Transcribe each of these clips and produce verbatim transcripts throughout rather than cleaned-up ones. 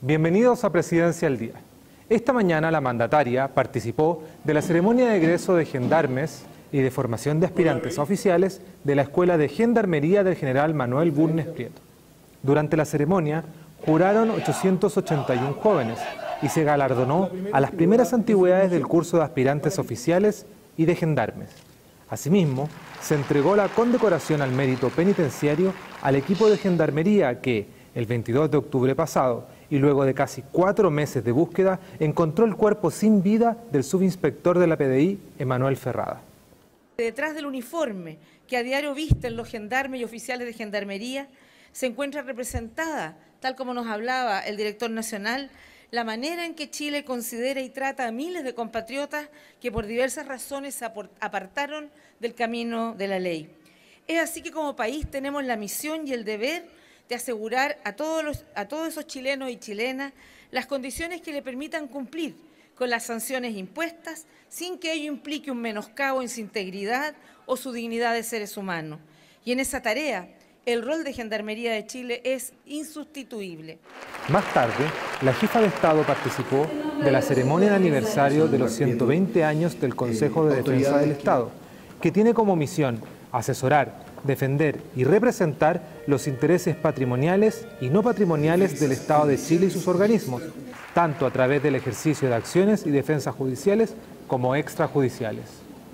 Bienvenidos a Presidencia al Día. Esta mañana la mandataria participó de la ceremonia de egreso de gendarmes y de formación de aspirantes a oficiales de la Escuela de Gendarmería del General Manuel Bulnes Prieto. Durante la ceremonia juraron ochocientos ochenta y uno jóvenes y se galardonó a las primeras antigüedades del curso de aspirantes oficiales y de gendarmes. Asimismo, se entregó la condecoración al mérito penitenciario al equipo de gendarmería que, el veintidós de octubre pasado, y luego de casi cuatro meses de búsqueda, encontró el cuerpo sin vida del subinspector de la P D I, Emanuel Ferrada. Detrás del uniforme que a diario visten los gendarmes y oficiales de gendarmería, se encuentra representada, tal como nos hablaba el director nacional, la manera en que Chile considera y trata a miles de compatriotas que por diversas razones se apartaron del camino de la ley. Es así que como país tenemos la misión y el deber de asegurar a todos, los, a todos esos chilenos y chilenas las condiciones que le permitan cumplir con las sanciones impuestas sin que ello implique un menoscabo en su integridad o su dignidad de seres humanos. Y en esa tarea, el rol de Gendarmería de Chile es insustituible. Más tarde, la jefa de Estado participó de la ceremonia de aniversario de los ciento veinte años del Consejo de Defensa del Estado, que tiene como misión asesorar, defender y representar los intereses patrimoniales y no patrimoniales del Estado de Chile y sus organismos, tanto a través del ejercicio de acciones y defensas judiciales como extrajudiciales.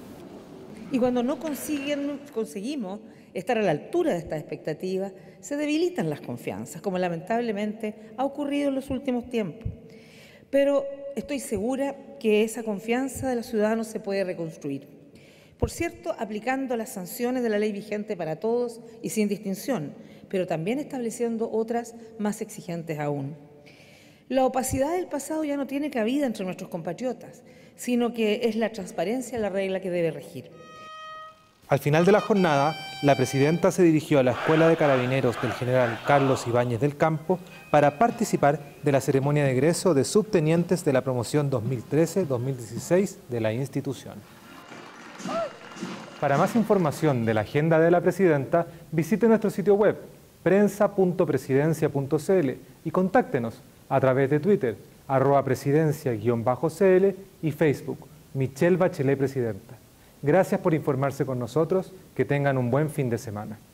Y cuando no consiguen, conseguimos estar a la altura de estas expectativas, se debilitan las confianzas, como lamentablemente ha ocurrido en los últimos tiempos. Pero estoy segura que esa confianza de los ciudadanos se puede reconstruir. Por cierto, aplicando las sanciones de la ley vigente para todos y sin distinción, pero también estableciendo otras más exigentes aún. La opacidad del pasado ya no tiene cabida entre nuestros compatriotas, sino que es la transparencia la regla que debe regir. Al final de la jornada, la presidenta se dirigió a la Escuela de Carabineros del General Carlos Ibáñez del Campo para participar de la ceremonia de egreso de subtenientes de la promoción dos mil trece dos mil dieciséis de la institución. Para más información de la agenda de la presidenta, visite nuestro sitio web prensa punto presidencia punto c l y contáctenos a través de Twitter, arroba presidencia guión bajo C L y Facebook, Michelle Bachelet Presidenta. Gracias por informarse con nosotros, que tengan un buen fin de semana.